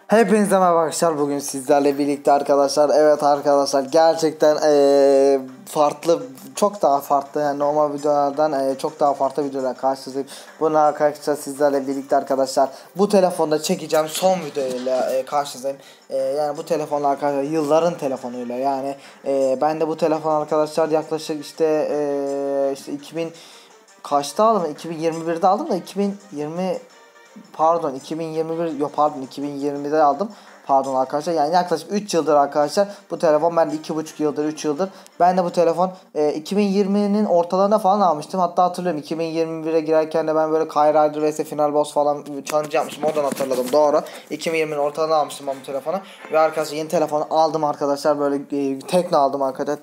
Hepinize merhaba arkadaşlar. Bugün sizlerle birlikte arkadaşlar. Evet arkadaşlar, gerçekten farklı, çok daha farklı, yani normal videolardan çok daha farklı videolar karşınızdayım. Bunu arkadaşlar sizlerle birlikte arkadaşlar bu telefonda çekeceğim son videoyla karşınızdayım. Yani bu telefonla arkadaşlar, yılların telefonuyla, yani ben de bu telefon arkadaşlar yaklaşık işte 2000 kaçta aldım? 2021'de aldım da 2020'de aldım. Pardon arkadaşlar, yani yaklaşık 3 yıldır arkadaşlar bu telefon, ben de 2,5 yıldır, 3 yıldır. Ben de bu telefon 2020'nin ortalarında falan almıştım. Hatta hatırlıyorum, 2021'e girerken de ben böyle Kyle Ryder vs Final Boss falan challenge yapmıştım. Oradan hatırladım, doğru. 2020'nin ortalarında almıştım ben bu telefonu. Ve arkadaşlar yeni telefonu aldım arkadaşlar, böyle Tekno aldım arkadaşlar.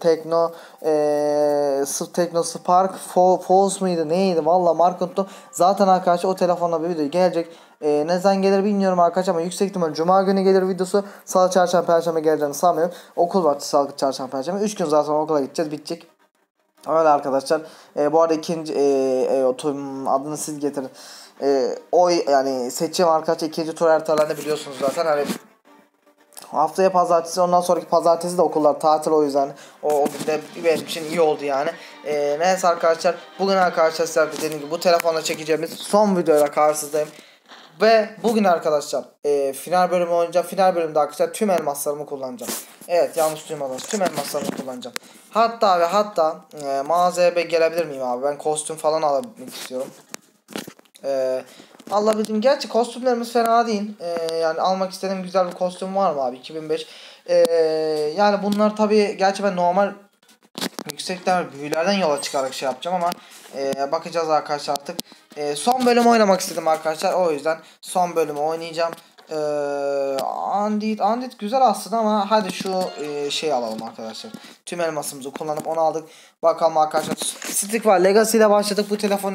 Tekno Spark Force mıydı neydi, valla marka unuttum. Zaten arkadaşlar o telefonla bir video gelecek. Ne zaman gelir bilmiyorum arkadaşlar, ama yüksek ihtimal Cuma günü gelir videosu. Salı, Çarşamba, Perşembe geleceğini sanmıyorum. Okul var, Salı, Çarşamba, Perşembe. 3 gün zaten okula gideceğiz, bitecek. Öyle arkadaşlar. Bu arada ikinci adını siz getirin. Yani seçim arkadaşlar, ikinci tur haritalarını biliyorsunuz zaten. Hani haftaya pazartesi, ondan sonraki pazartesi de okullar tatil, o yüzden o günde benim için iyi oldu yani. Neyse arkadaşlar, bugün arkadaşlar sizler dediğim gibi bu telefonla çekeceğimiz son videoyla karşınızdayım. Ve bugün arkadaşlar final bölümü oynayacağım. Final bölümde arkadaşlar tüm elmaslarımı kullanacağım. Evet, yanlış duymadınız, tüm elmaslarımı kullanacağım. Hatta mağazaya gelebilir miyim abi? Ben kostüm falan alabilmek istiyorum. Alabildim. Gerçi kostümlerimiz fena değil. Yani almak istediğim güzel bir kostüm var mı abi? 2005. Yani bunlar tabii, gerçi ben normal yüksekten büyülerden yola çıkarak şey yapacağım ama bakacağız arkadaşlar artık. Son bölümü oynamak istedim arkadaşlar, o yüzden son bölümü oynayacağım. Andit güzel aslında, ama hadi şu şey alalım arkadaşlar. Tüm elmasımızı kullanıp onu aldık. Bakalım arkadaşlar. Stick var Legacy ile başladık bu telefon,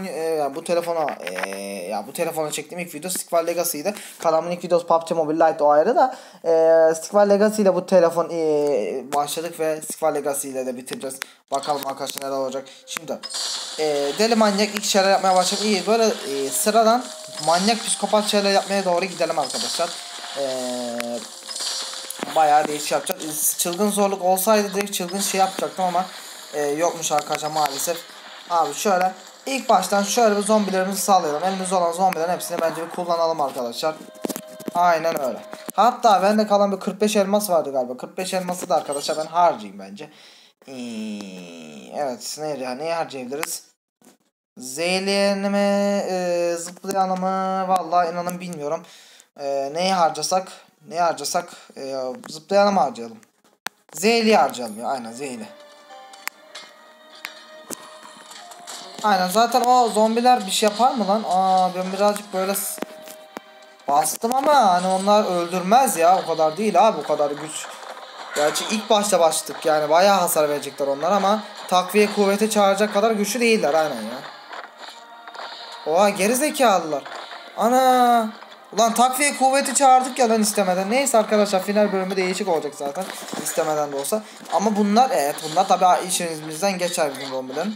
bu telefona çektiğim ilk video Stick var Legacy'ydi. Kanalımın ilk videosu PUBG Mobile Lite, o ayrı da. Stick var Legacy ile bu telefon başladık ve Stick var Legacy ile de bitireceğiz. Bakalım arkadaşlar neler olacak. Şimdi deli manyak ilk şeyler yapmaya başladım. İyi, böyle sıradan manyak psikopat şeyler yapmaya doğru gidelim arkadaşlar. Bayağı değişik yapacağız. Çılgın zorluk olsaydı direkt çılgın şey yapacaktım ama yokmuş arkadaşlar maalesef. Abi şöyle ilk baştan şöyle bir zombilerimizi sağlayalım. Elimizde olan zombilerin hepsini bence bir kullanalım arkadaşlar. Aynen öyle. Hatta bende kalan bir 45 elmas vardı galiba. 45 elması da arkadaşlar ben harcayayım bence. Evet, neyi harcayabiliriz? Zeylerini mi, zıplayanı mı? Vallahi inanın bilmiyorum. Neyi harcasak? Zıplayanı mı harcayalım? Zeyli harcayalım ya. Aynen, Zeyli. Aynen, zaten o zombiler bir şey yapar mı lan? Ben birazcık böyle bastım ama hani onlar öldürmez ya. O kadar değil abi, o kadar güç. Gerçi ilk başta başladık, yani bayağı hasar verecekler onlar, ama takviye kuvveti çağıracak kadar güçlü değiller, aynen ya. Oha, gerizekalılar. Ana. Ulan takviye kuvveti çağırdık ya lan istemeden. Neyse arkadaşlar, final bölümü değişik olacak zaten. İstemeden de olsa. Ama bunlar tabii işimizden geçer bizim zombilerin.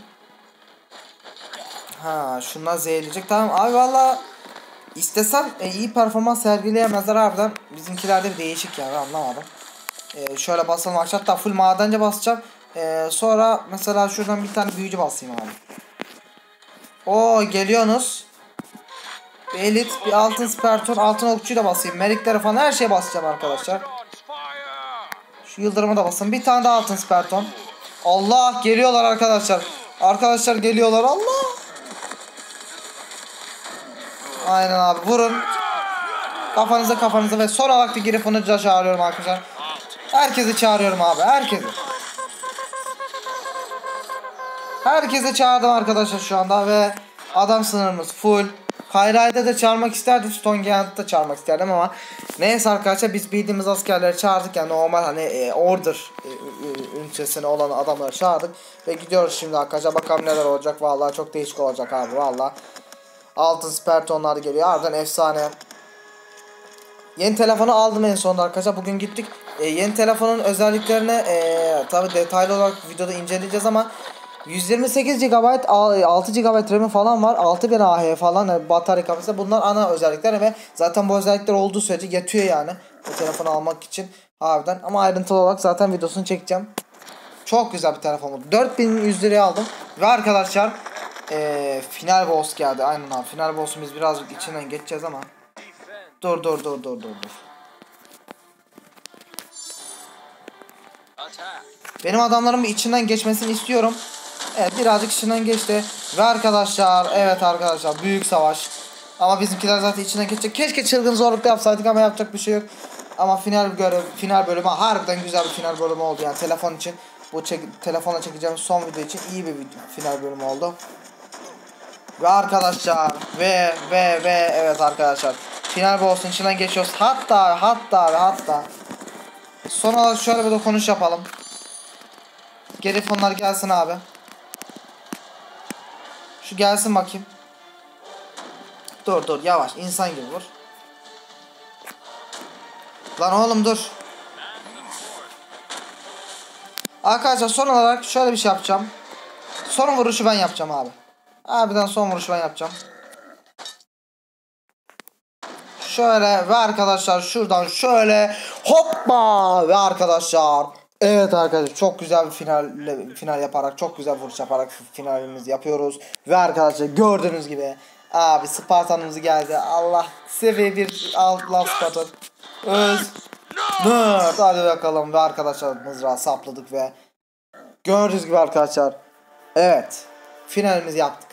Şunlar zehirleyecek. Tamam abi, valla istesem iyi performans sergileyemezler harbiden. Bizimkilerde bir değişik yani, anlamadım. Şöyle basalım aşağı, hatta full madence basacağım. Sonra mesela şuradan bir tane büyücü basayım abi. Oo, geliyorsunuz. Bir elit, bir altın sperton, altın okçuyu da basayım. Meriklere falan her şeye basacağım arkadaşlar. Şu yıldırımı da basın. Bir tane daha altın sperton. Allah, geliyorlar arkadaşlar. Arkadaşlar geliyorlar, Allah. Aynen abi, vurun. Kafanıza ve son olarak bir Griffon'u da çağırıyorum arkadaşlar. Herkesi çağırıyorum abi, herkesi. Herkesi çağırdım arkadaşlar şu anda ve adam sınırımız full. Kayra'da da çağırmak isterdim, Stonehand'ı da çağırmak isterdim ama neyse arkadaşlar, biz bildiğimiz askerleri çağırdık, yani normal hani order ünitesine olan adamları çağırdık ve gidiyoruz şimdi arkadaşlar, bakalım neler olacak. Vallahi çok değişik olacak abi, vallahi. Altın spertonlar geliyor, ardından efsane. Yeni telefonu aldım en sonunda arkadaşlar, bugün gittik. Yeni telefonun özelliklerini tabi detaylı olarak videoda inceleyeceğiz ama 128 GB 6 GB RAM'i falan var. 6000 mAh falan yani batarya kapasitesi. Bunlar ana özellikler ve zaten bu özellikler olduğu sürece yatıyor yani. Bu telefonu almak için harbiden. Ama ayrıntılı olarak zaten videosunu çekeceğim. Çok güzel bir telefon oldu. 4100 liraya aldım. Ve arkadaşlar final boss geldi. Aynen abi. Final boss'umuz birazcık içinden geçeceğiz ama. Dur. Benim adamlarımın içinden geçmesini istiyorum. Evet birazcık içinden geçti. Ve arkadaşlar evet arkadaşlar büyük savaş. Ama bizimkiler zaten içinden geçecek. Keşke çılgın zorlukta yapsaydık ama yapacak bir şey yok. Ama final bölümü harbiden güzel bir final bölümü oldu yani telefon için. Bu telefonla çekeceğim son video için iyi bir final bölümü oldu. Ve arkadaşlar ve evet arkadaşlar final boss'un içinden geçiyoruz. Hatta son olarak şöyle bir dokunuş yapalım. Geri fonlar gelsin abi. Şu gelsin bakayım. Dur yavaş insan gibi vur. Lan oğlum dur. Arkadaşlar son olarak şöyle bir şey yapacağım. Son vuruşu ben yapacağım abi. Harbiden son vuruşu ben yapacağım. Şöyle ve arkadaşlar şuradan şöyle hoppa ve arkadaşlar. Evet arkadaşlar çok güzel bir final yaparak çok güzel vuruş yaparak finalimizi yapıyoruz. Ve arkadaşlar gördüğünüz gibi abi Spartan'ımız geldi. Allah seviye bir Allah Spartan. Nerd hadi bakalım ve arkadaşlar mızrağı sapladık ve gördüğünüz gibi arkadaşlar. Evet finalimizi yaptık.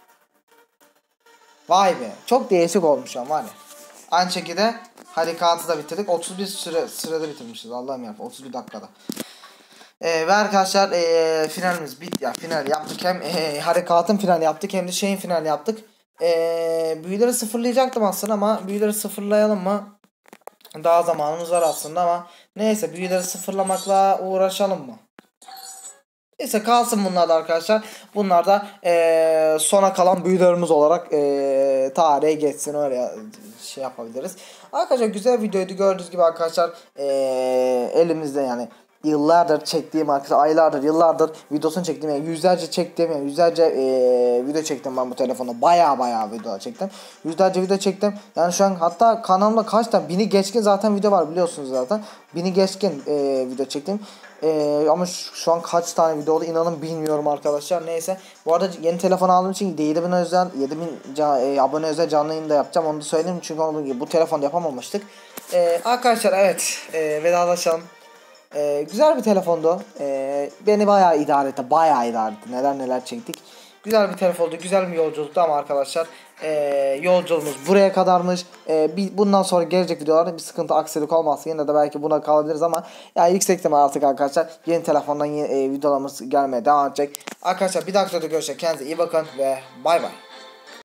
Vay be çok değişik olmuş ama hani. Aynı şekilde harekatı da bitirdik. 31 sürede bitirmişiz. Allah'ım ya 31 dakikada. Ve arkadaşlar finalimiz bitti ya. Final yaptık. Hem harekatın finali yaptık hem de şeyin finali yaptık. Büyüleri sıfırlayacaktım aslında ama büyüleri sıfırlayalım mı? Daha zamanımız var aslında ama neyse büyüleri sıfırlamakla uğraşalım mı? Neyse kalsın bunlar da arkadaşlar. Bunlar da sona kalan büyülerimiz olarak tarihe geçsin öyle şey yapabiliriz. Arkadaşlar güzel videoydu gördüğünüz gibi arkadaşlar elimizde yani yıllardır çektiğim arkadaşlar aylardır yıllardır videosunu çektim yani yüzlerce çektim yani yüzlerce video çektim ben bu telefonda baya video çektim. Yüzlerce video çektim yani şu an hatta kanalımda kaç tane 1000'i geçkin zaten video var biliyorsunuz zaten 1000'i geçkin video çektim. Ama şu an kaç tane video oldu inanın bilmiyorum arkadaşlar. Neyse. Bu arada yeni telefon aldığım için 7000 özel 7000 abone özel canlı yayın da yapacağım. Onu da söyleyeyim çünkü olduğu gibi bu telefonda yapamamıştık. Arkadaşlar evet vedalaşalım. Güzel bir telefondu. Beni bayağı idare etti. Neler çektik. Güzel bir telefondu. Güzel bir yolculuktu ama arkadaşlar yolculuğumuz buraya kadarmış. Bundan sonra gelecek videolarda bir sıkıntı aksilik olmazsa yine de belki buna kalabiliriz ama yani yüksek ihtimal artık arkadaşlar yeni telefondan videolarımız gelmeye devam edecek. Arkadaşlar bir dahaki videoda görüşürüz. Kendinize iyi bakın ve bay bay.